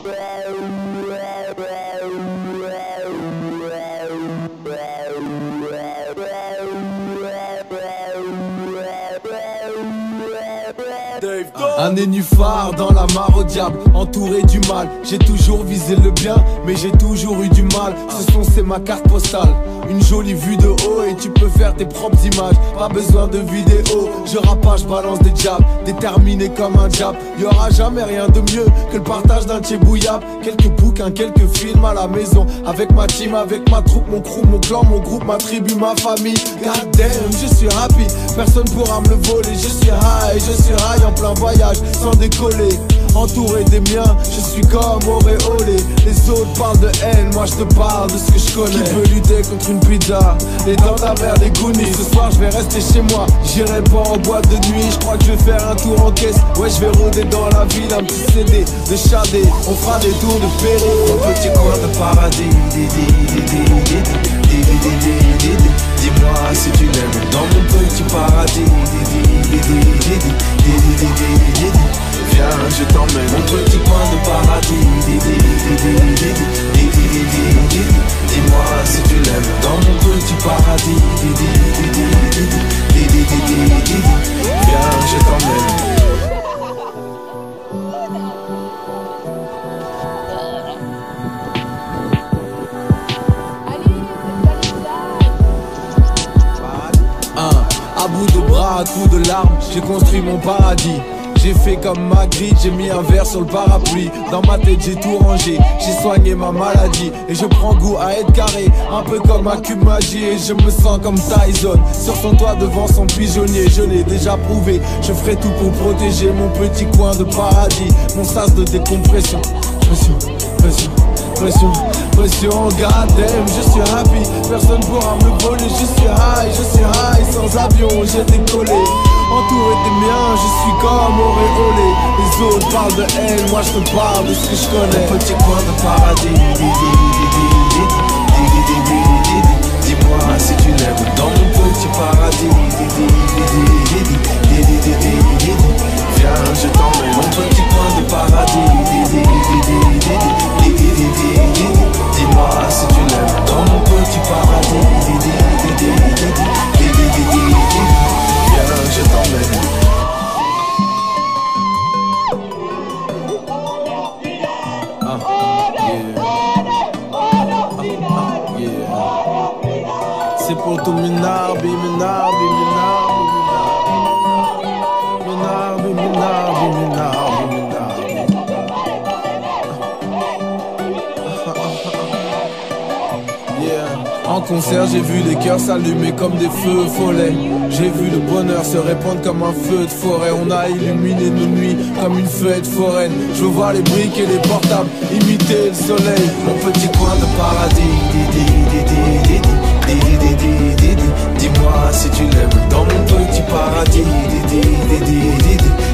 Un nénuphar dans la mare au diable, entouré du mal. J'ai toujours visé le bien, mais j'ai toujours eu du mal. Ce son c'est ma carte postale, une jolie vue de haut et tu peux faire tes propres images. Pas besoin de vidéo, je rappe, je balance des jabs, déterminé comme un diable. Y'aura jamais rien de mieux que le partage d'un tchébouillab. Quelques bouquins, quelques films à la maison, avec ma team, avec ma troupe, mon crew, mon clan, mon groupe, ma tribu, ma famille. God damn, je suis happy, personne pourra me le voler. Je suis high en plein voyage, sans décoller. Entouré des miens, je suis comme auréolé. Les autres parlent de haine, moi je te parle de ce que je connais. Qui peut lutter contre une pizza, les dents d'amère, des Goonies. Ce soir je vais rester chez moi, j'irai pas en boîte de nuit. Je crois que je vais faire un tour en caisse. Ouais, je vais rôder dans la ville, un petit CD de Chadé. On fera des tours de Péré. Mon petit coin de paradis. Dis-moi si tu l'aimes dans mon petit paradis. Viens, je t'emmène mon petit coin de paradis. Dis-moi si tu l'aimes dans mon petit paradis. Viens, je t'emmène. À bout de bras, à coups de larmes, j'ai construit mon paradis. J'ai fait comme Magritte, j'ai mis un verre sur le parapluie. Dans ma tête j'ai tout rangé, j'ai soigné ma maladie. Et je prends goût à être carré, un peu comme un cube magie. Et je me sens comme Tyson, sur son toit devant son pigeonnier. Je l'ai déjà prouvé, je ferai tout pour protéger mon petit coin de paradis. Mon sas de décompression, pression, pression, pression, pression. God damn, je suis happy, personne pourra me voler. Je suis high, sans avion j'ai décollé. Entouré des miens, je suis comme auréolé. Les autres parlent de haine, moi je te parle de ce que je connais. Mon petit coin de paradis. Dis-moi si tu l'aimes dans mon petit paradis. Viens, je t'emmène mon petit coin de paradis. Dis-moi si tu l'aimes dans mon petit paradis. Viens, je t'emmène. C'est pour tout minarbi, minarbi, minarbi, minarbi, minarbi, minarbi, minarbi. En concert j'ai vu les cœurs s'allumer comme des feux follets. J'ai vu le bonheur se répandre comme un feu de forêt. On a illuminé nos nuits comme une fête foraine. Je vois les briques et les portables imiter le soleil. Mon petit coin de paradis. Dis-moi si tu l'aimes dans mon petit paradis.